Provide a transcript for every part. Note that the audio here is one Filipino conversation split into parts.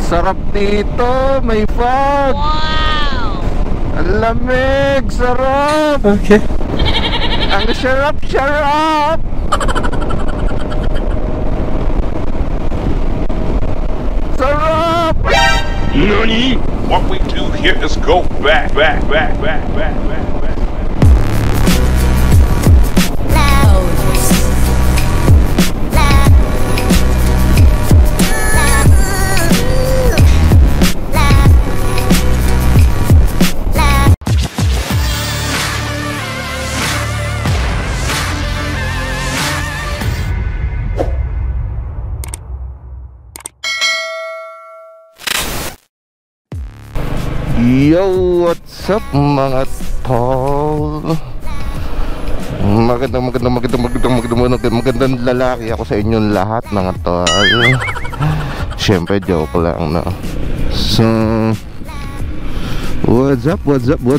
Sarap dito, may fog. Wow! Ang lamig, sarap. Okay. Ang sarap. Sarap. Nani? What we do here is go back. Yo, what's up mga tol? Magandang lalaki ako sa inyong lahat mga tol. Siyempre joke lang, no? So, what's up?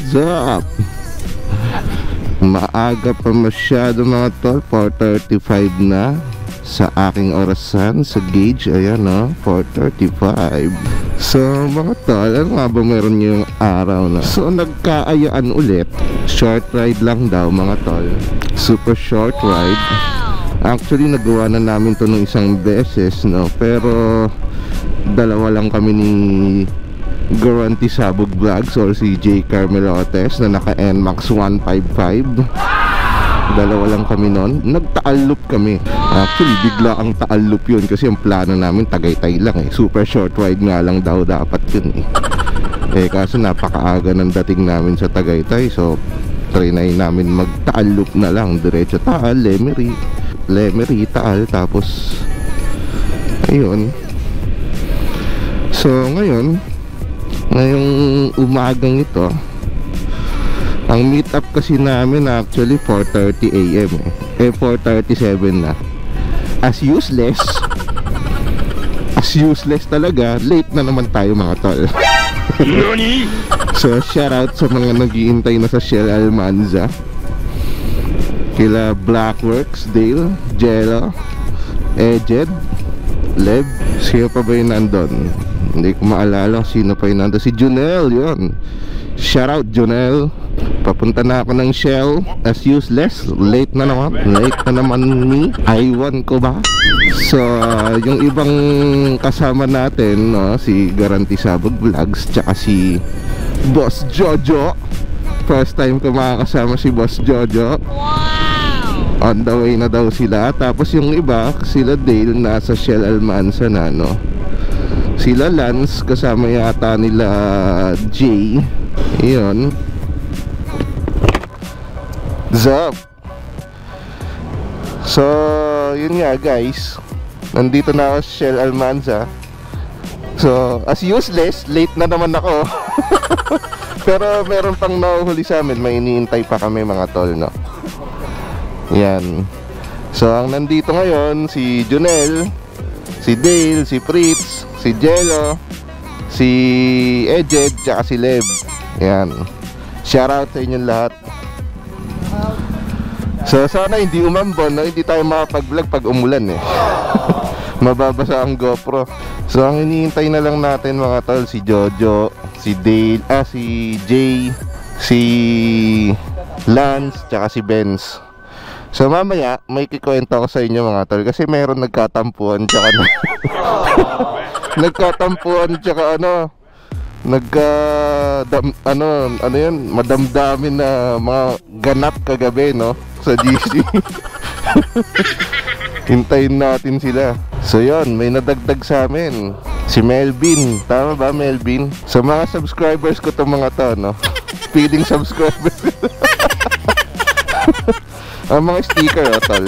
Maaga pa masyado mga tol, 4:35 na sa aking orasan sa gauge. Ayan, no? 4:35. So mga tol, ano nga ba meron yung araw na? So nagkaayaan ulit. Short ride lang daw mga tol. Super short ride. Actually nagawa na namin to nung isang beses, no? Pero dalawa lang kami ni Guarantee Sabog Vlogs or si J. Carmelotes na naka NMAX 155. Dalawa lang kami nun. Nagtaalop kami. Actually bigla ang taalop yun kasi ang plano namin Tagaytay lang eh. Super short ride nga lang daw dapat yun eh. Kaso napakaaga ng dating namin sa Tagaytay. So trinay namin magtaalop na lang. Diretso Taal, Lemery, Taal. Tapos ayun. So ngayong umagang ito, ang meet up kasi namin actually 4:30 AM 4:37 na. As useless talaga. Late na naman tayo mga tol. So shout out sa mga nag-iintay na sa Shell Almanza, kila Blackworks, Dale, Jello, Ejed, Leb. Sino pa ba yung nandun? Hindi ko maalala sino pa yung nandun. Si Junel, yun. Shout out Junel. Papunta na ako ng Shell. As useless. Late na naman ni Iwan ko ba? So yung ibang kasama natin, no? Si Guarantee Sabog Vlogs tsaka si Boss Jojo. First time ko makakasama si Boss Jojo. Wow! On the way na daw sila. Tapos yung iba, sila Dale, nasa Shell Almanza na, no? Sila Lance, kasama yata nila Jay. Iyon. Zap. So yun nga guys, nandito na ako sa Shell Almanza. So as useless, late na naman ako. Pero meron pang nahuhuli sa amin. May iniintay pa kami mga tol, no? Yan. So ang nandito ngayon, si Junel, si Dale, si Fritz, si Jello, si Ejed, tsaka si Leb. Yan. Shoutout sa inyong lahat. So sana hindi umambon, no? Hindi tayo makapag-vlog pag umulan eh. Mababasa ang GoPro. So ang iniintay na lang natin mga tol, si Jojo, si Dale, si Jay, si Lance, tsaka si Benz. So mamaya may kikwento ako sa inyo mga tol, kasi meron nagkatampuan tsaka madamdamin na mga ganap kagabi, no? Sa GC. Hintayin natin sila. So yun, may nadagdag sa amin, si Melvin. Tama ba Melvin? Sa mga subscribers ko itong mga to, no? Feeding subscribers. Ang mga sticker, tol.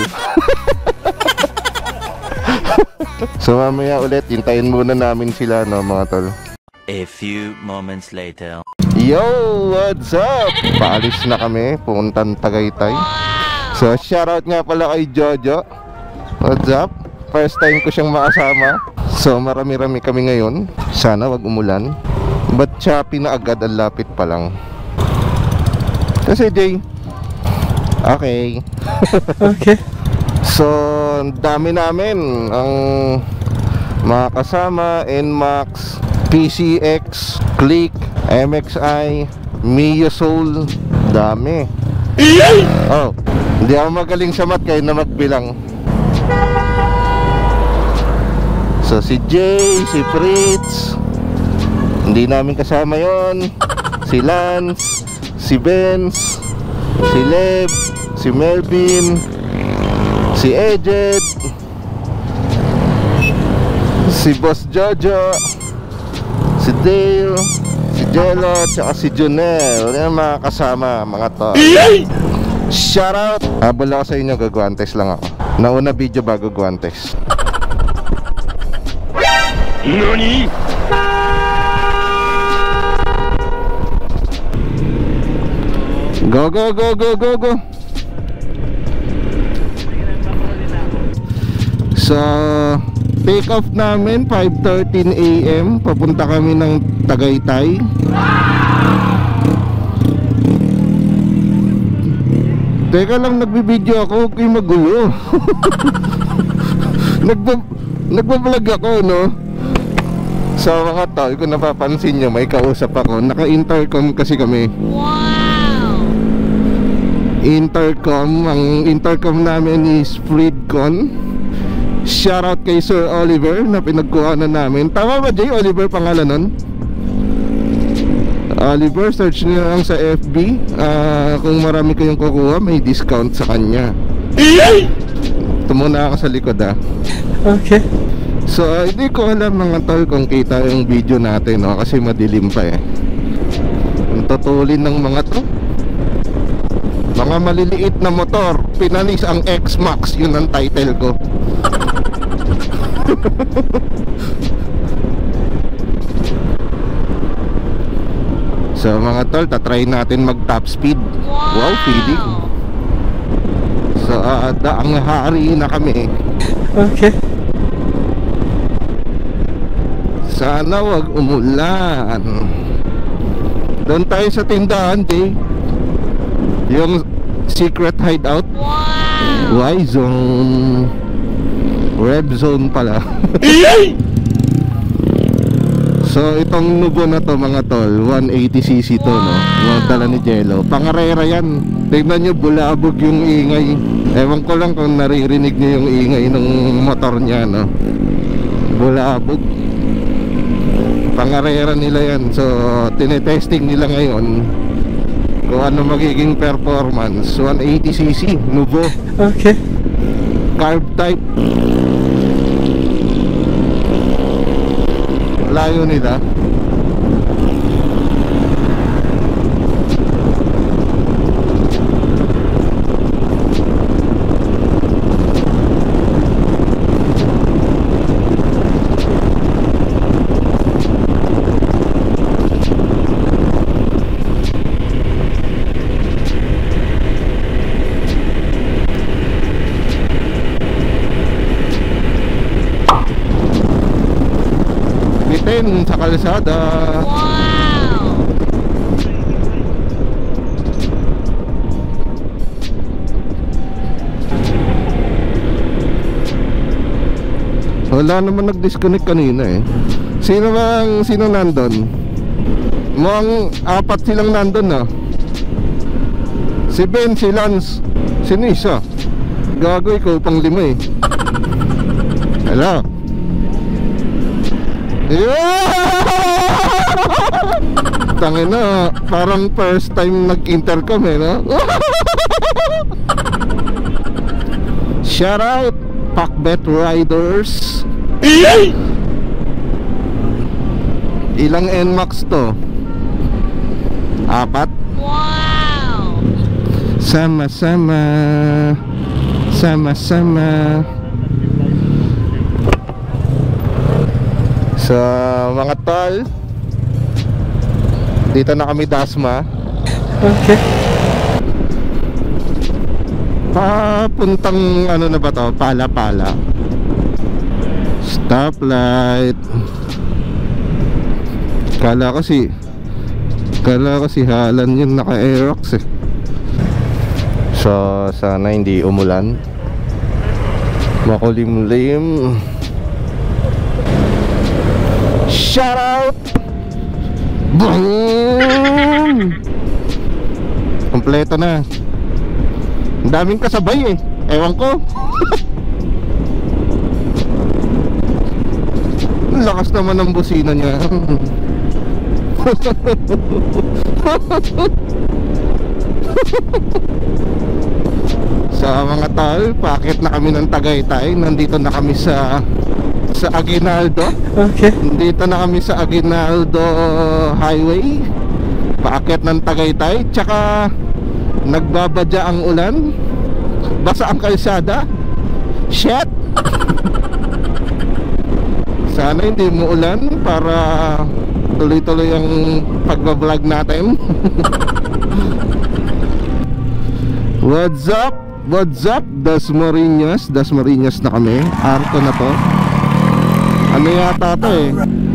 So mamaya ulit, hintayin muna namin sila, no mga tol. A few moments later. Yo, what's up? Paalis na kami, puntang Tagaytay. So shoutout nga pala kay Jojo. What's up? First time ko siyang makasama. So marami-rami kami ngayon. Sana wag umulan. But choppy na agad, ang lapit pa lang. Kasi Jay. Okay. Okay. So dami namin ang mga kasama, NMAX, PCX, Click, MXI, Mio Soul. Dami. Oh, hindi ako magaling sa math, kayo na magbilang. So si Jay, si Fritz, hindi namin kasama yon. Si Lance, si Benz, si Lev, si Melvin, si Ejet, si Boss Jojo, si Dale, si Jello, tsaka si Junel. Yan mga kasama, mga to. Shout out! Habol ako sa inyo, gagwantes lang ako. Nauna video bago gwantes. NANI?! Go, go, go, go, go, go! So, take off namin 5:13 AM. Papunta kami ng Tagaytay. Teka lang, nagbibideo ako, huwag kayo magulo. Nagbablog ako, no? So mga tol, kung napapansin nyo, may kausap ako. Naka-intercom kasi kami. Wow! Intercom, ang intercom namin is Freedcon. Shoutout kay Sir Oliver na pinagkuhanan namin. Tama ba, Jay? Oliver pangalan nun? Oliver, search nyo lang sa FB. Kung marami kayong kukuha, may discount sa kanya. Tumuna ako sa likod, ah. Okay. So, hindi ko alam mga tol kung kita yung video natin, no? Kasi madilim pa eh. Ang tutulin ng mga to, mga maliliit na motor, pinalis ang X-Max. Yun ang title ko. So mga tol, tatry natin mag top speed. Wow, feeling. So daang hari na kami. Okay. Sana wag umulan. Doon tayo sa tindahan, Jay. Yung secret hideout. Wow! Y-Zone. Red Zone pala. So itong Nubo na to mga tol, 180cc to, no? Mga dala ni Jello. Pangarera yan. Tignan nyo, bulabog yung ingay. Ewan ko lang kung naririnig nyo yung ingay ng motor niya, no? Bulabog. Pangarera nila yan. So tinetesting nila ngayon kung ano magiging performance. 180cc Nubo. Okay. Carb type. Layo nila. Sa kalsada. Wow! Wala naman nag-disconnect kanina eh. Sino nandun? Mukhang apat silang nandun, no? Si Ben, si Lance. Sino isa? Gago, ikaw pang lima eh. Hello? Tangina, parang first time nag-intercom eh, no? Shout out Pakbet Riders. Ilang NMAX to? 4? Wow! Sama-sama, sama-sama. So mga tol, dito na kami Dasma. Okay. Papuntang ano na ba to? Pala-pala. Stoplight. Kala ko si Halan yung naka-Aerox eh. So sana hindi umulan, makulimlim. Shout out Boom! Kompleto na. Ang daming kasabay eh. Ewan ko. Lakas naman ng busina niya. Sa mga tol, paakit na kami ng Tagaytay. Nandito na kami sa Aguinaldo. Okay. Nandito na kami sa Aguinaldo Highway. Paakit ng Tagaytay. Tsaka nagbabadya ang ulan. Basa ang kalsada. Shit. Sana hindi mo ulan para tuloy-tuloy ang pagbablog natin. What's up? What's up? Dasmariñas na kami. Arto na to. Ano yata to eh.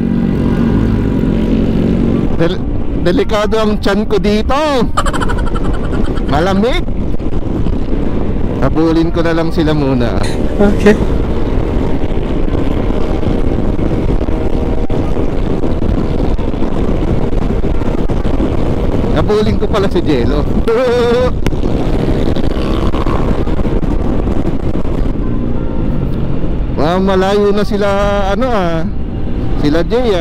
Delikado ang tiyan ko dito. Malamig. Habulin ko na lang sila muna. Okay. Habulin ko pala si Jello. Malayo na sila sila Jay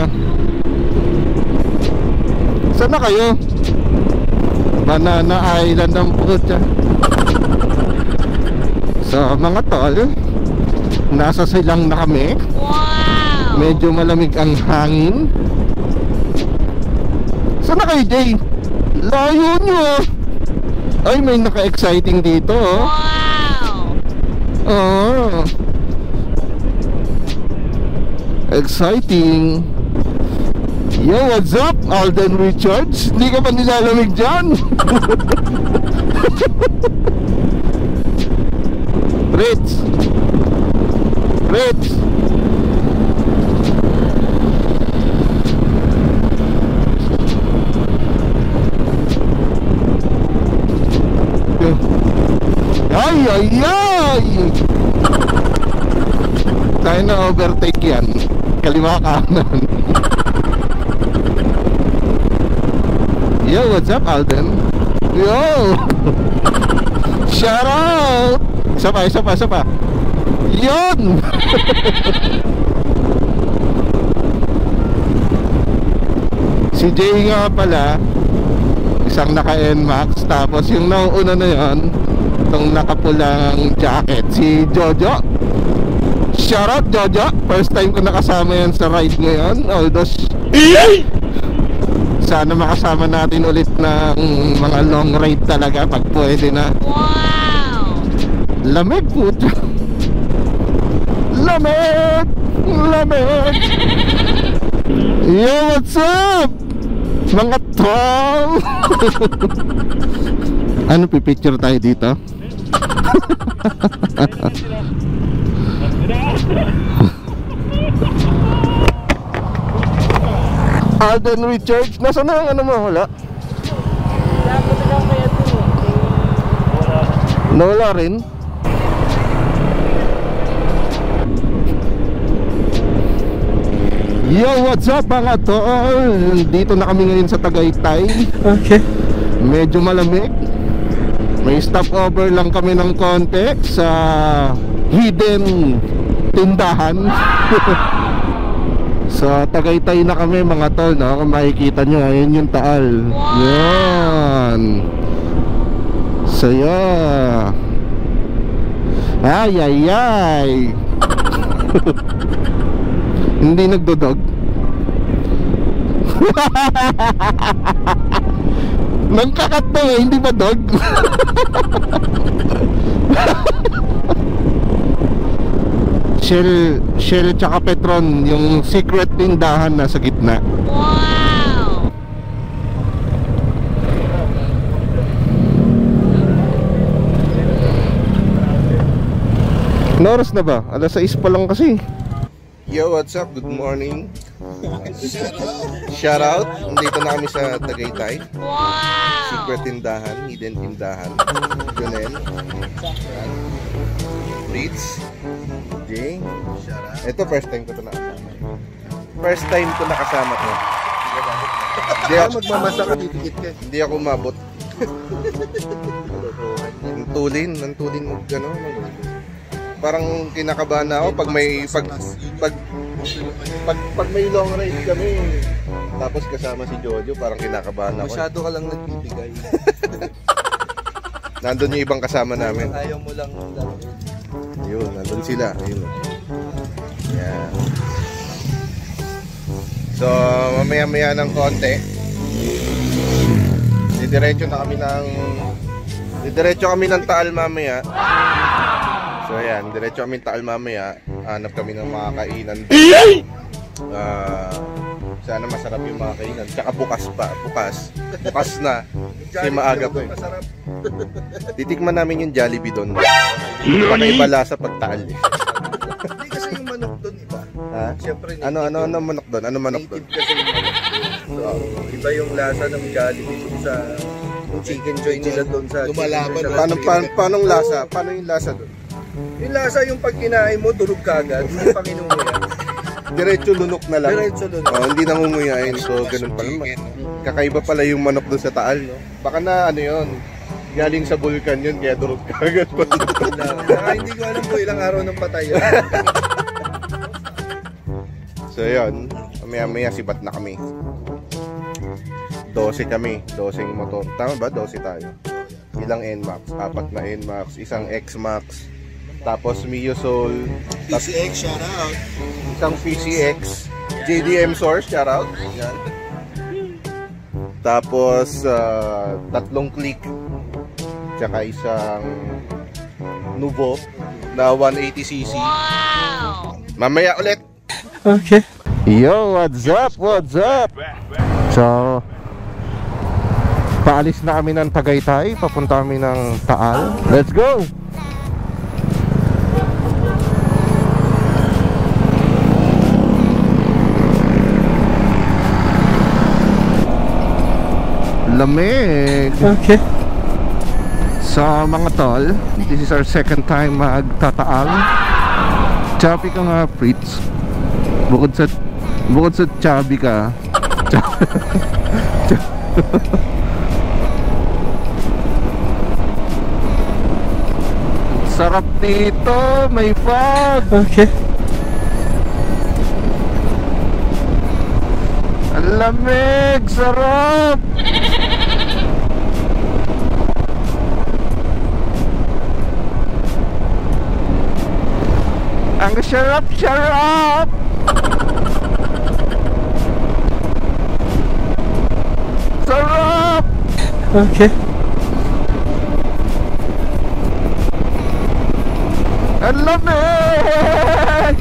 Saan na kayo? Banana Island ang putya. So mga tol, nasa silang na kami. Wow! Medyo malamig ang hangin. Saan na kayo Jay? Layo nyo. Ay may naka-exciting dito Wow! Oh, exciting. Yo, what's up? Alden Richards? Hindi ka pa nilalamig dyan? Fritz! Fritz! Ay, ay, ay! Tayo na overtake yan. Kaliwa kanan. Yo, what's up Alden? Yo! Shout out! Isa pa. Yun! Si Jay nga pala, isang naka-NMAX. Tapos yung nauuna na yun, itong nakapulang jacket, si Jojo. Shout out Jojo. First time ko nakasama yan sa ride ngayon. Although sana makasama natin ulit ng mga long ride talaga pag pwede na. Wow! Lamig puto. Lamig! Lamig! Yo, what's up? Mga tol! Ano, pipicture tayo dito? Alden Richards, nasaan na ang ano mo? Wala? Nawala rin? Yo, what's up mga tol? Dito na kami ngayon sa Tagaytay. Okay. Medyo malamig. May stopover lang kami ng konti sa hidden tindahan. Sa Tagaytay na kami mga tol, no? Kung makikita nyo, ayun yung Taal. Yan. Saya. Ay, ay, ay. Hindi nagdodog. Nangkakat to eh, hindi ba dog? Shell tsaka Petron, yung secret tindahan na sa gitna. Wow! Noras na ba? Alas 6 pa lang kasi. Yo, what's up? Good morning. Shout out. Nandito na kami sa Tagaytay. Wow! Secret tindahan, hidden tindahan. Junel. Fritz. Jay. Ito first time ko to nakasama. First time ko nakasama to. Hindi ako, magmamasa ka, titikit ka. hindi ako mabot. Nantulin mo gano'n. Parang kinakabahan na ako pag may pag may long ride kami. Tapos kasama si Jojo, parang kinakabahan ako. Masyado ka lang nagbibigay. Nandun yung ibang kasama namin. Ayaw mo lang laro. Yun, nandun sila. Ayun. Yan. So, mamaya-maya ng konti. Didiretso kami ng Taal mamaya. So, ayan. Diretso kami ng Taal mamaya. Hanap kami ng mga kainan. Sana masarap yung mga kainan. Tsaka bukas na. Kasi maaga pa eh. Titikman namin yung Jollibee doon. Kakaiba lasa pag Taal eh. Hindi kasi yung manok doon iba. Ha? Siyempre, Ano manok doon? Ano manok doon? native kasi yung manok. So, iba yung lasa ng Jollibee doon sa chicken joy nila doon sa Lumalaban. chicken joy sa Paano lasa? Paano yung lasa doon? yung lasa yung pag kinain mo, durog ka agad. Hindi pa kinumuya. Diretso lunok na lang. Diretso lunok. Oh, hindi nangunguyain. So, ganun pala. Kakaiba pala yung manok doon sa Taal, no? Baka na ano yun. Galing sa vulkan yun, kaya durog ka agad. Saka hindi ko alam po ilang araw ng patay yun. So, yun. Maya-maya sibat na kami. 12 kami. 12 motor. Tama ba? 12 tayo. Ilang NMAX? 4 na NMAX. Isang X-Max. Tapos Mio Soul. PCX, shout out. Isang PCX. JDM Source, shout out. Yan. Tapos 3 click. Tsaka isang Nuvo na 180cc. Wow! Mamaya ulit. Okay. Yo, what's up? What's up? So, paalis na kami ng Tagaytay. Papunta kami ng Taal. Let's go! Lamig! Okay. So mga tol, this is our second time magtataal. Chubby ka nga, Fritz. Bukod sa chubby ka. Sarap dito, may fog. Okay. Ang lamig, sarap. Ang sarap. Sarap. Okay. Ang lamig.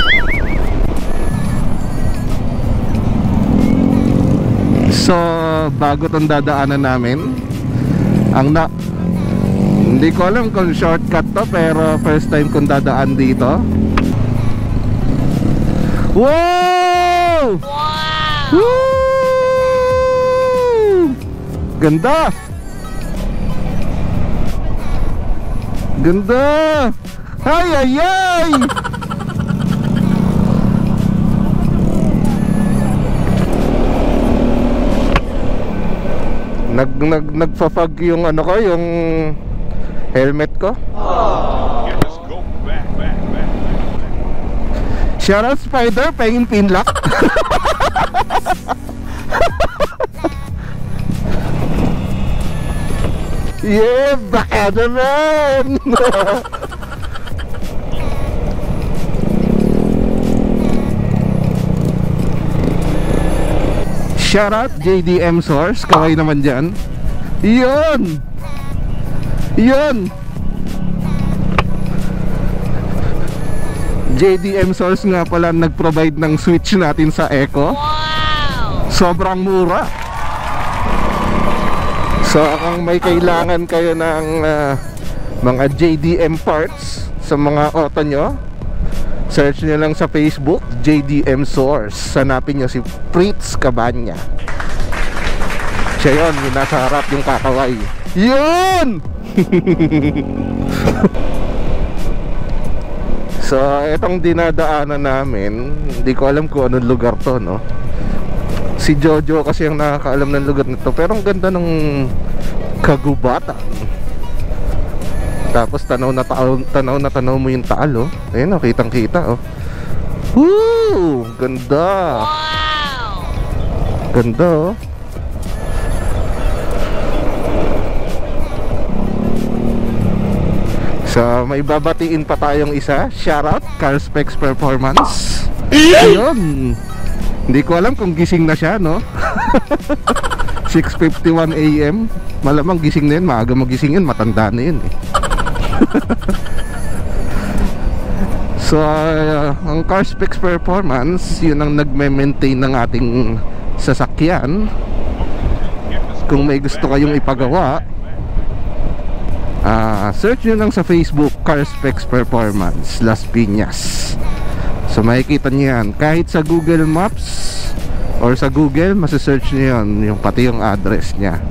So, bago tong dadaanan namin, hindi ko alam kung shortcut to, pero first time kong dadaan dito. Wow! Wow! Woo! Ganda! Ganda! Ay, ay, ay! Nagfa-fog yung ano ko, yung helmet ko. Yeah, let's go back. Shout out Spider, pengin pinlock. Yeah, baka naman. Shout out JDM Source, kaway naman dyan. Yun! JDM Source nga pala nag-provide ng switch natin sa Echo. Wow! Sobrang mura. So kung may kailangan kayo ng mga JDM parts sa mga auto nyo, search nyo lang sa Facebook, JDM Source. Hanapin nyo si Fritz Cabanya. Siya yun, yung nasa harap yung kakaway. Yun! So, itong dinadaanan namin, hindi ko alam kung anong lugar to, no? Si Jojo kasi ang nakakaalam ng lugar nito. Pero ang ganda ng kagubatan. Tapos tanaw na mo yung Taal, oh. Ayun, oh, kitang kita, oh. Woo! Ganda. Wow! Ganda, oh. So, may babatiin pa tayong isa. Shoutout, Carspecs Performance. Ayun. Hindi ko alam kung gising na siya, no? 6:51 AM. Malamang gising na yun. Maaga magising yun. Matanda na yun, eh. So, ang Carspecs Performance, yun ang nagme-maintain ng ating sasakyan. Kung may gusto kayong ipagawa, search nyo lang sa Facebook, Carspecs Performance Las Piñas. So makikita nyo yan. Kahit sa Google Maps or sa Google, masasearch nyo yun, pati yung address nya.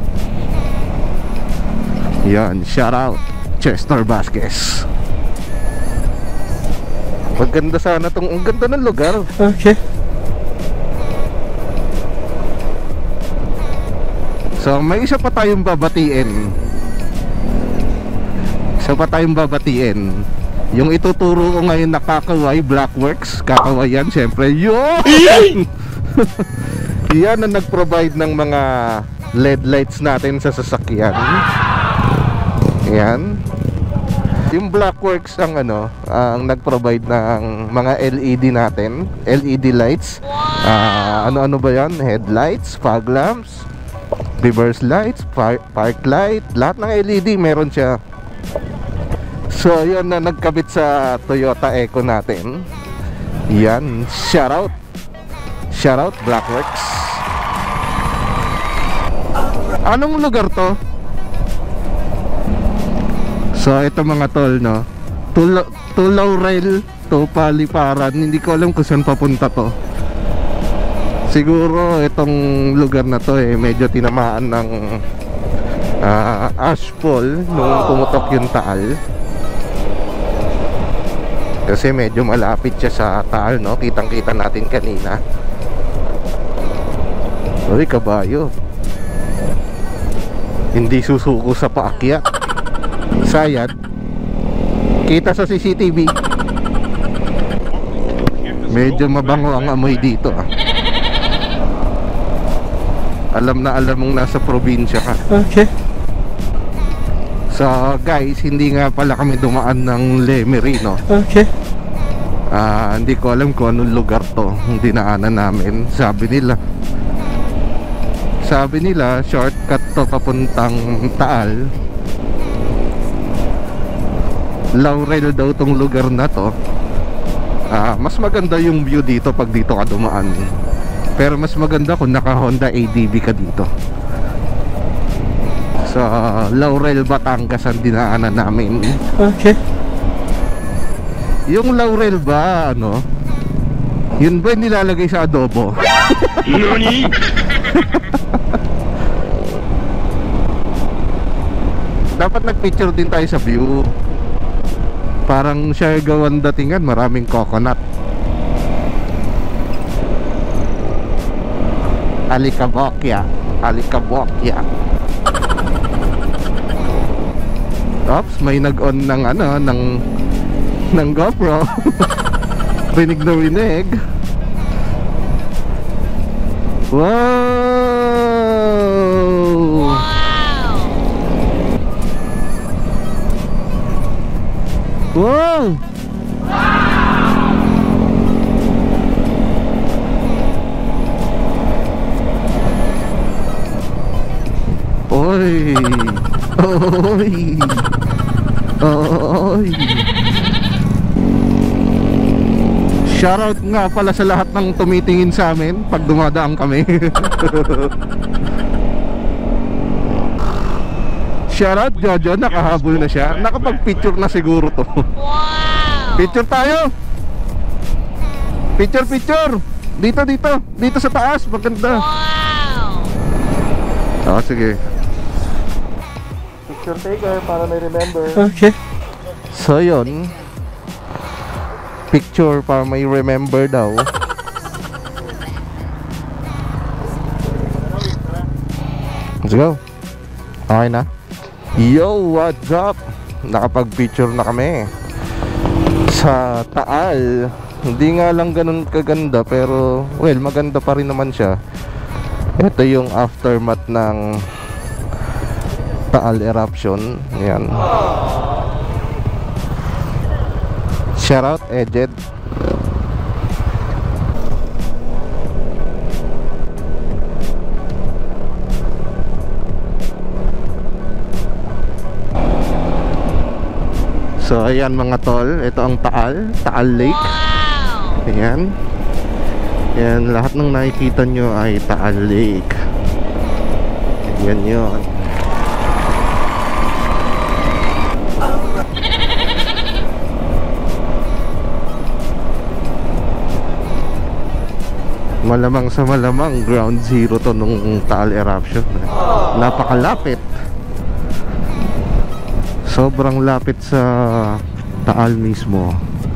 Yan, shout out Chester Vasquez. Maganda sana tong, ang ganda ng lugar. Okay. So may isa pa tayong babatiin. Yung ituturo ko ngayon na Kakaway Blackworks. Kakaway yan, syempre. Yun! Yan ang nag-provide ng mga LED lights natin sa sasakyan. Yan. Yung Blackworks ang ang nag-provide ng mga LED natin, LED lights. Ano-ano ba yan? Headlights, fog lamps, reverse lights, park light, lahat ng LED meron siya. So yun na nagkabit sa Toyota Eco natin. Yan, shout out Blackworks. Anong lugar to? So ito mga tol, no, Tulaw Rail to Paliparan. Hindi ko alam kung saan papunta to. Siguro itong lugar na to medyo tinamaan ng ashfall nung pumutok yung Taal. Kasi medyo malapit siya sa Taal, no? Kitang kita natin kanina. Uy, kabayo. Hindi susuko sa paakyat. Sayad. Kita sa CCTV. Medyo mabango ang amoy dito, ah. Alam mong nasa probinsya ka. Okay. So guys, hindi nga pala kami dumaan ng Lemery, no? Okay. Hindi ko alam kung anong lugar to. Hindi dinaanan namin. Sabi nila shortcut to papuntang Taal. Laurel daw tong lugar na to. Mas maganda yung view dito pag dito ka dumaan. Pero mas maganda kung naka Honda ADV ka dito. So Laurel, Batangas ang dinaanan namin. Okay. Yung Laurel ba, yun ba nilalagay sa adobo? NANI? Dapat nagpicture din tayo sa view. Parang Siargawan datingan, maraming coconut. Alikabokya. Oops, may nag-on ng GoPro. Rinig na rinig. Wow! Wow! Oy! Shoutout nga pala sa lahat ng tumitingin sa amin pag dumadaan kami. Shoutout Jojo, nakahabol na siya. Nakapag-picture na siguro to. Wow! Picture tayo. Picture. Dito sa taas, maganda. Wow! Sige. Picture taker para may remember. Okay. So yun, picture para may remember daw. Let's go. Okay na? Yo, what's up? Nakapag-picture na kami sa Taal. Hindi nga lang ganun kaganda, pero well, maganda pa rin naman siya. Ito yung aftermath ng Taal eruption. Yan. Shoutout Ejed. So ayan mga tol, ito ang Taal Lake. Wow! Ayan. Yan, lahat ng nakikita nyo ay Taal Lake. Yan yun. Malamang sa malamang ground zero to nung Taal eruption. Napakalapit. Sobrang lapit sa Taal mismo.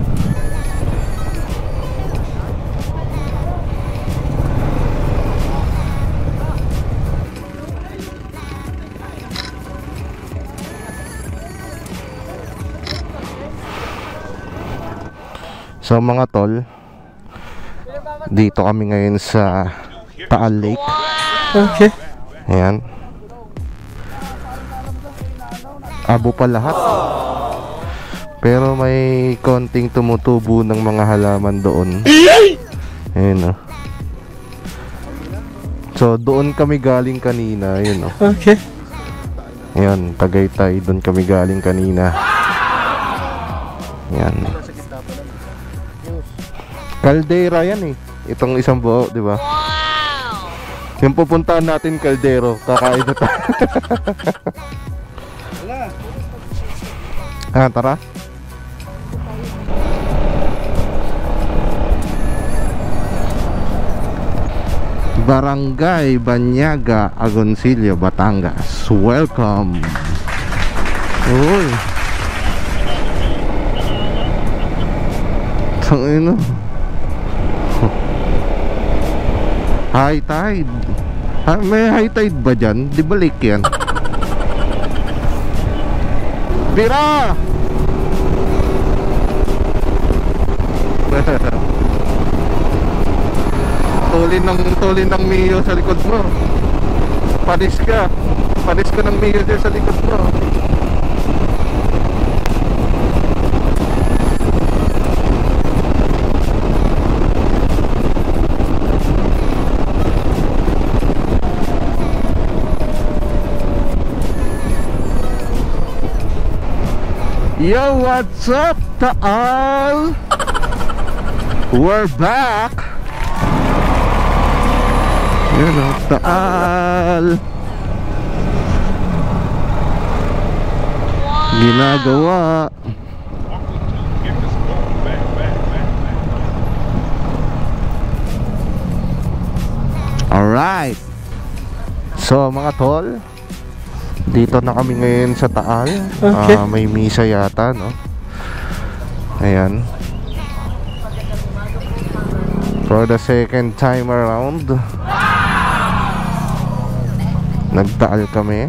So mga tol, dito kami ngayon sa Taal Lake. Okay. Ayan. Abo pa lahat. Pero may konting tumutubo ng mga halaman doon. Ayan o. So doon kami galing kanina. Ayan o. Okay. Ayan, Tagaytay. Doon kami galing kanina. Ayan. Caldera yan eh. Itong isang buo, di ba? Wow! Yung pupuntahan natin Caldero. Kakain na tayo. Ah, tara. Barangay Banyaga, Agoncillo, Batangas. Welcome. Uy. Tangina. High tide. May high tide ba dyan? Di ba lake yan? Bira! Tulin ng Mio sa likod mo. Panis ka ng Mio dyan sa likod mo. Yo, what's up, Taal? We're back. Yun o, Taal. Ginagawa. Alright. So mga tol, dito na kami ngayon sa Taal. Okay. May misa yata, no? Ayan. For the second time around, nagtaal kami.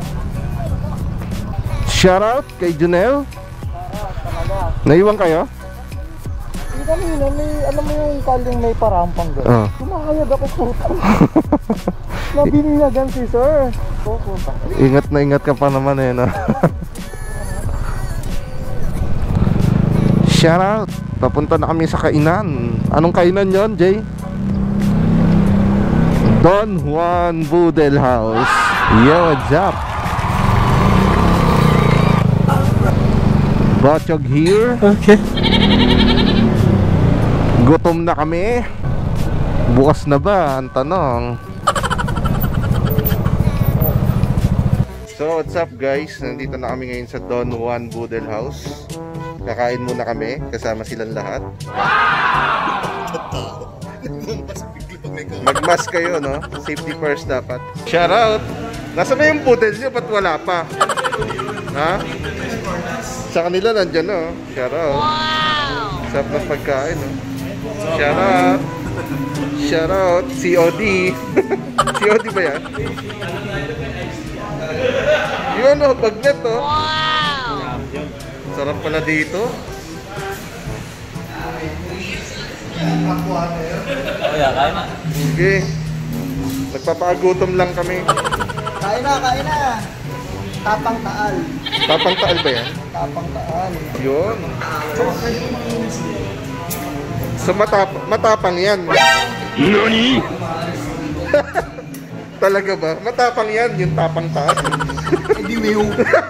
Shoutout kay Junel. Naiwan kayo? Hindi kanina, alam mo yung kaling may parampang gano'n. Oh. Kumakayag ako puta. Nabinyagan si sir. Puta. Ingat na ingat ka pa naman eh, no? Shoutout. Papunta na kami sa kainan. Anong kainan yon, Jay? Don Juan Budel House. Yo, what's up? Bachog here. Okay. Gutom na kami. Bukas na ba? Ang tanong. So, what's up guys? Nandito na kami ngayon sa Don Juan Budel House. Kakain muna kami, kasama silang lahat. Mag-mask kayo, no? Safety first dapat. Shout out! Nasaan na yung budel nyo? Ba't wala pa? Ha? Sa kanila nandyan, no? Shout out! Wow! Sarap ng pagkain, no? Shout out! Shoutout, COD. COD ba yan? Yun o, bagnet o. Wow! Sarap pala dito. Sige. Nagpapagutom lang kami. Kain na. Tapang taal. Tapang taal ba yan? Tapang taal. Yun. So matapang yan. NANI?! Talaga ba? Matapang yan, yung tapang taal. Hindi wiw.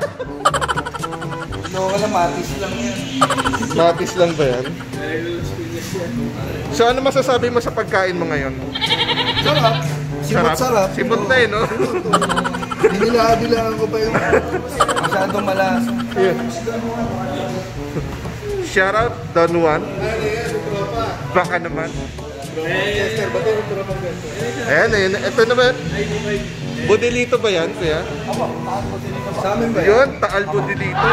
No, wala matis lang yan. Matis lang ba yan? So ano masasabi mo sa pagkain mo ngayon? Sarap. Simot-sarap. Simot na eh, no? Dinilaan ko pa yung masyadong malas. Yeah. Shout out, Don Juan. Baka naman. Ayan, ito na ba? Budelito ba yan, kuya? Sa amin ba Yun, Taal Budelito.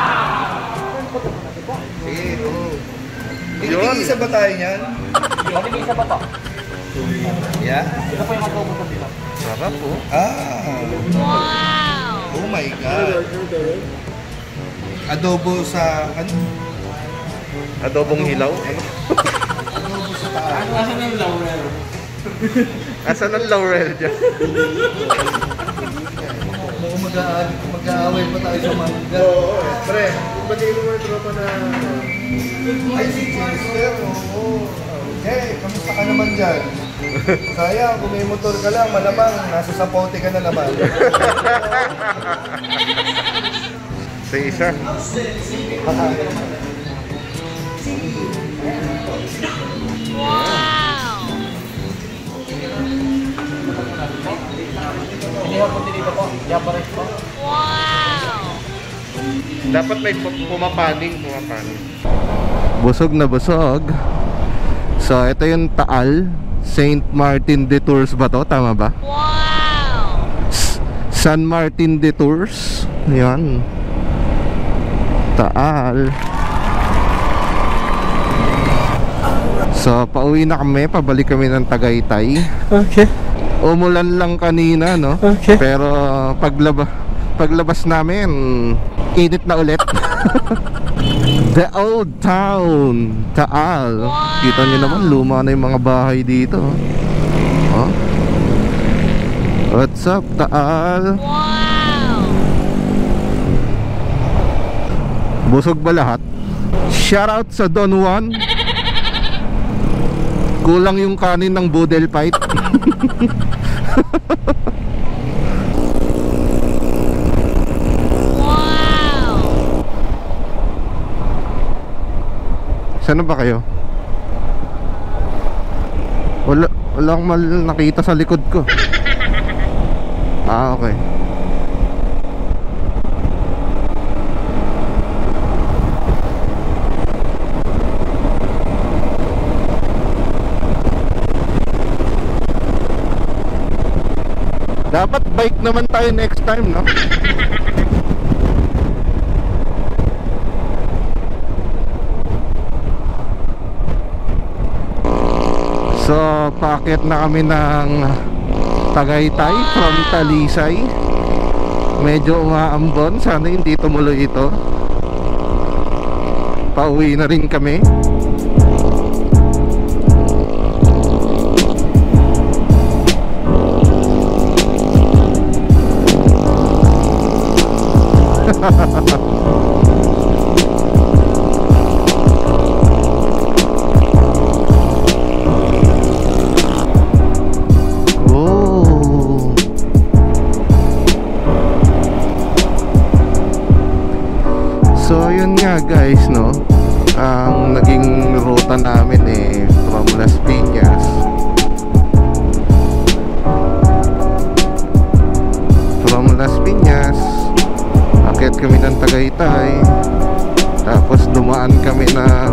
Sige, ito. Yun. Isa ba tayo niyan? Isa pa pa. Yeah? Ito po yung adobo sa dito. Sarap po. Wow! Oh my God. Adobo sa, ano? Adobong hilaw. Ano? Adobo sa taal. Asan yung laurel? Asan ang laurel dyan? Mukhang mag-aaway pa tayo sa mangga. Oo, pre. Batiin mo yung tropa na... Ay, si Chester. Oo. Hey, kamusta ka naman dyan? Sayang, kung may motor ka lang, malamang nasa sapote ka na naman. Sa isa. Wow! Inihaw po dito po. Yabares po. Wow! Dapat may pumapaning. Busog na busog. So, ito yung Taal. St. Martin Detours ba to? Tama ba? Wow! San Martin Detours. Yan. Taal. So, pauwi na kami. Pabalik kami ng Tagaytay. Okay. Umulan lang kanina, no? Okay. Pero paglabas namin, init na ulit. The Old Town, Taal. Kita nyo naman, luma na yung mga bahay dito. Oh. What's up, Taal? Wow! Busog ba lahat? Shoutout sa Don Juan. Kulang yung kanin ng Budel Fight. Wow! Saan ba kayo? Wala akong nakita sa likod ko. Ah, okay. Dapat bike naman tayo next time, no? So, paakyat na kami ng Tagaytay from Talisay. Medyo umaambon. Sana hindi tumuloy ito. Pauwi na rin kami. Oh. So yun nga guys, no, ang naging ruta namin from Las Piñas. From Las Piñas akyat kami ng Tagaytay, tapos dumaan kami ng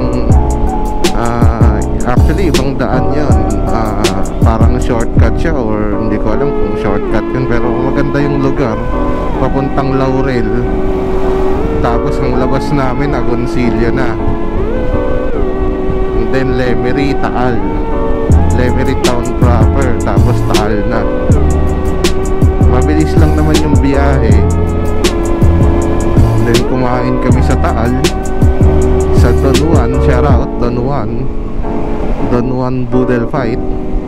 actually ibang daan yun, parang shortcut siya, or hindi ko alam kung shortcut yun, pero maganda yung lugar, papuntang Laurel. Tapos ang labas namin Agoncillo na, and then Lemery, Taal. Lemery Town proper, tapos Taal na. Mabilis lang naman yung biyahe. Then kumain kami sa Taal, sa Don Juan. Shout out Don Juan Boodle Fight.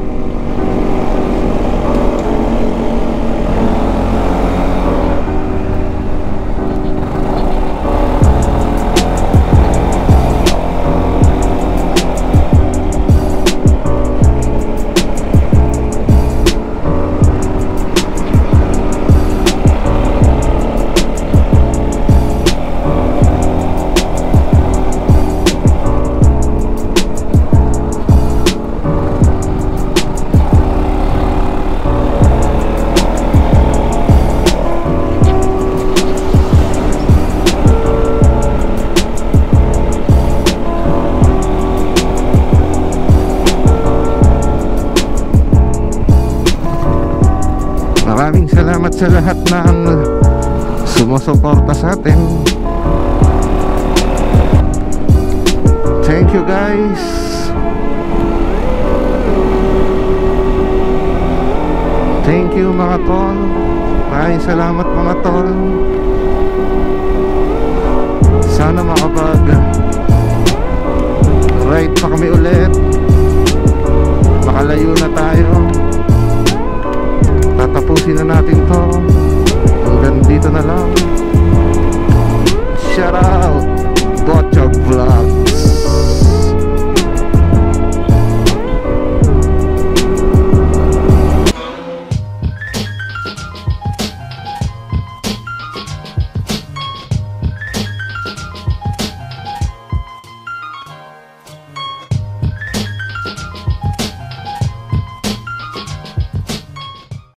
Maraming salamat sa lahat ng sumusuporta sa atin. Thank you guys. Thank you mga tol. Maraming salamat mga tol. Sana makapag ride pa kami ulit. Makalayo na tayo. Tatapusin na natin to. Hanggang dito na lang.